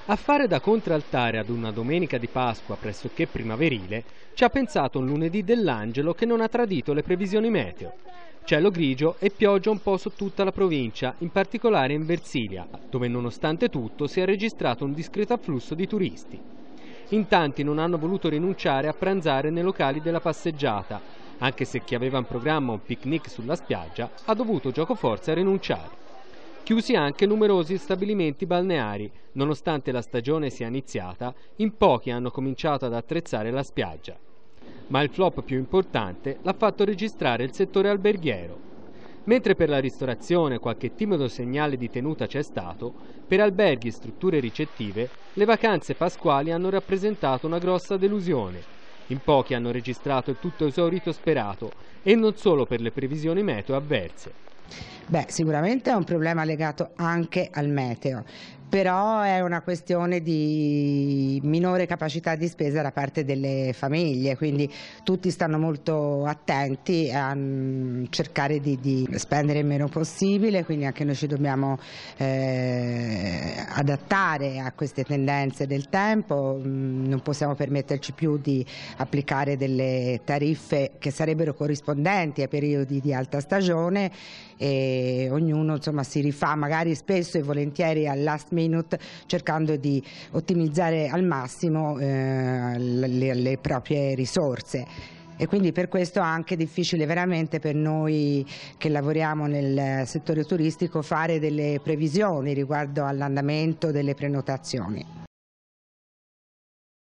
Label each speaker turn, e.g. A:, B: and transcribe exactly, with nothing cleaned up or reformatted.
A: A fare da contraltare ad una domenica di Pasqua pressoché primaverile ci ha pensato un lunedì dell'Angelo che non ha tradito le previsioni meteo. Cielo grigio e pioggia un po' su tutta la provincia, in particolare in Versilia, dove nonostante tutto si è registrato un discreto afflusso di turisti. In tanti non hanno voluto rinunciare a pranzare nei locali della passeggiata, anche se chi aveva in programma un picnic sulla spiaggia ha dovuto giocoforza rinunciare. Chiusi anche numerosi stabilimenti balneari, nonostante la stagione sia iniziata, in pochi hanno cominciato ad attrezzare la spiaggia. Ma il flop più importante l'ha fatto registrare il settore alberghiero. Mentre per la ristorazione qualche timido segnale di tenuta c'è stato, per alberghi e strutture ricettive le vacanze pasquali hanno rappresentato una grossa delusione. In pochi hanno registrato il tutto esaurito sperato, e non solo per le previsioni meteo avverse.
B: Beh, sicuramente è un problema legato anche al meteo, però è una questione di minore capacità di spesa da parte delle famiglie, quindi tutti stanno molto attenti a cercare di, di spendere il meno possibile, quindi anche noi ci dobbiamo eh, adattare a queste tendenze del tempo. Non possiamo permetterci più di applicare delle tariffe che sarebbero corrispondenti ai periodi di alta stagione, e ognuno insomma si rifà magari spesso e volentieri al last minute, cercando di ottimizzare al massimo eh, le, le proprie risorse. E quindi per questo è anche difficile veramente per noi che lavoriamo nel settore turistico fare delle previsioni riguardo all'andamento delle prenotazioni.